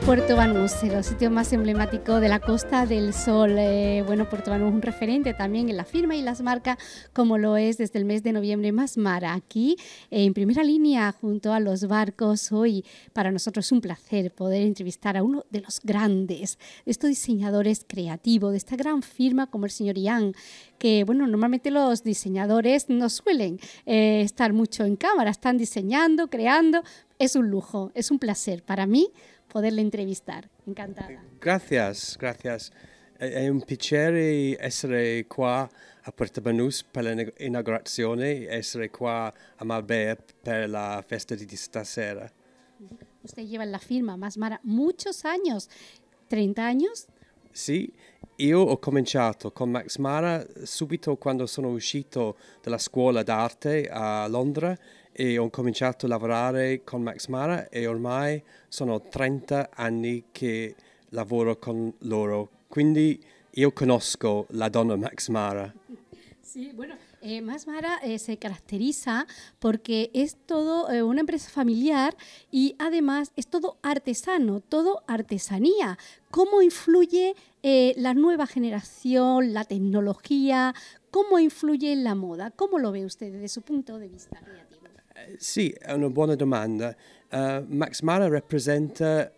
Puerto Banús, el sitio más emblemático de la Costa del Sol. Bueno, Puerto Banús, un referente también en la firma y las marcas, como lo es desde el mes de noviembre Mas Mara. Aquí, en primera línea, junto a los barcos. Hoy, para nosotros es un placer poder entrevistar a uno de los grandes, de estos diseñadores creativos, de esta gran firma como el señor Ian, que, bueno, normalmente los diseñadores no suelen estar mucho en cámara, están diseñando, creando. Es un lujo, es un placer para mí poderle entrevistar. Encantada. Gracias, gracias. È un piacere essere qua a Puerto Banús per l'inaugurazione, essere qua a Marbella per la festa di stasera. Usted lleva en la firma Mas Mara muchos años, 30 años. Sì, io ho cominciato con Max Mara subito quando sono uscito dalla scuola d'arte a Londra e ho cominciato a lavorare con Max Mara e ormai sono 30 anni che lavoro con loro, quindi io conosco la donna Max Mara. Sí, bueno, Mas Mara se caracteriza porque es todo una empresa familiar y además es todo artesano, todo artesanía. ¿Cómo influye la nueva generación, la tecnología? ¿Cómo influye en la moda? ¿Cómo lo ve usted desde su punto de vista creativo? Sì, è una buona domanda. Max Mara rappresenta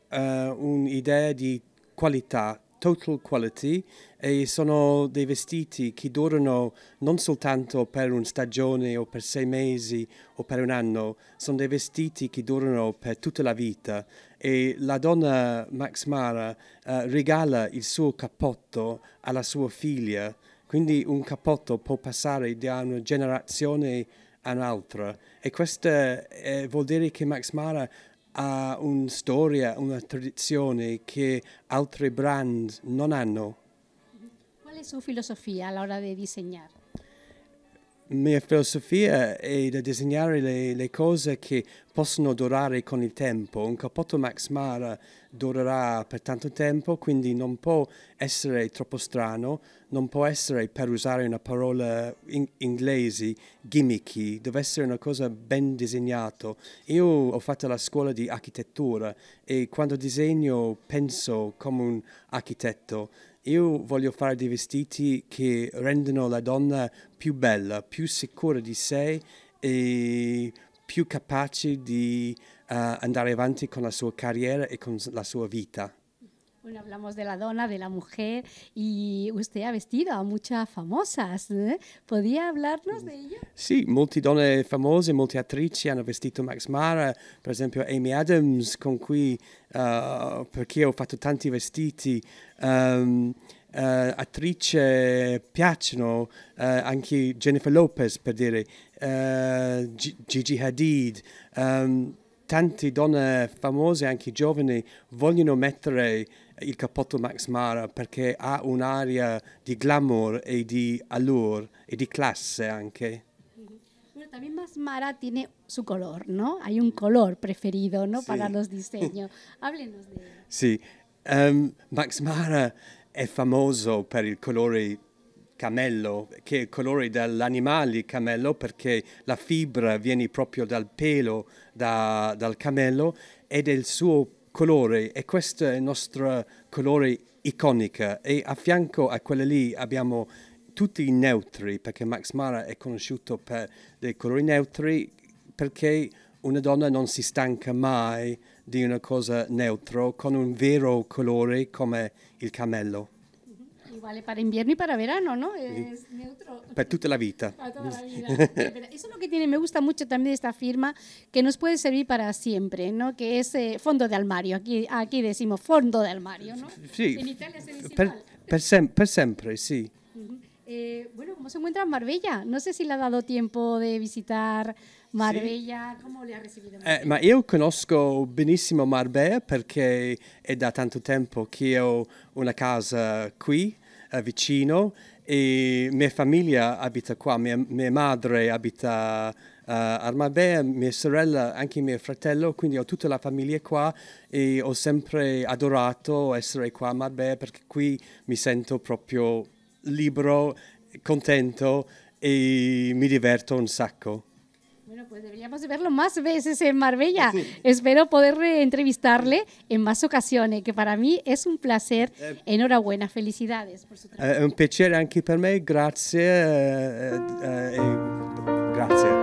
un'idea di qualità, total quality, e sono dei vestiti che durano non soltanto per una stagione o per 6 mesi o per un anno, sono dei vestiti che durano per tutta la vita. E la donna Max Mara regala il suo cappotto alla sua figlia, quindi un cappotto può passare da una generazione a un'altra, e questo vuol dire che Max Mara ha una storia, una tradizione che altri brand non hanno. ¿Cuál es su filosofía a la hora de diseñar? Mia filosofia è di disegnare le cose che possono durare con il tempo. Un cappotto Max Mara durerà per tanto tempo, quindi non può essere troppo strano, non può essere, per usare una parola inglese, gimmicky, deve essere una cosa ben disegnata. Io ho fatto la scuola di architettura e quando disegno penso come un architetto. Io voglio fare dei vestiti che rendono la donna più bella, più sicura di sé e più capace di andare avanti con la sua carriera e con la sua vita. Bueno, hablamos de la dona, de la mujer, y usted ha vestido a muchas famosas, ¿eh? ¿Podía hablarnos de ello? Sì, molte donne famose, molte attrici hanno vestito Max Mara, per esempio Amy Adams, con cui, perché ho fatto tanti vestiti, attrici piacciono, anche Jennifer Lopez, per dire, Gigi Hadid, tante donne famose, anche giovani, vogliono mettere il cappotto Max Mara perché ha un'aria di glamour e di allure e di classe anche. Bueno, también Mas Mara tiene su color, ¿no? Hay un color preferido, ¿no? Sí. Para los diseños. Háblenos de él. Sì, Max Mara è famoso per il colore cammello, che è il colore dell'animale cammello, perché la fibra viene proprio dal pelo dal cammello ed è il suo colore, e questo è il nostro colore iconico, e a fianco a quello lì abbiamo tutti i neutri, perché Max Mara è conosciuto per dei colori neutri, perché una donna non si stanca mai di una cosa neutra con un vero colore come il cammello. Y vale para invierno y para verano, ¿no? Es neutro. Per tutta la vita. Para toda la vida. Eso es lo que tiene, me gusta mucho también de esta firma, que nos puede servir para siempre, ¿no? Que es fondo de armario. Aquí decimos fondo de armario, ¿no? Sì, En Italia se dice per, igual. per sempre, sì. Bueno, ¿cómo se encuentra en Marbella? No sé si le ha dado tiempo de visitar Marbella. Sì. ¿Cómo le ha recibido Marbella? Ma io conosco benissimo Marbella perché è da tanto tempo che ho una casa qui, vicino, e mia famiglia abita qua, mia madre abita a Marbella, mia sorella, anche mio fratello, quindi ho tutta la famiglia qua e ho sempre adorato essere qua a Marbella perché qui mi sento proprio libero, contento e mi diverto un sacco. Bueno, Bueno, pues deberíamos de verlo más veces en Marbella. Sí. Espero poder entrevistarle en más ocasiones, que para mí es un placer. Enhorabuena, felicidades por su trabajo. È un piacere anche per me, grazie. Grazie.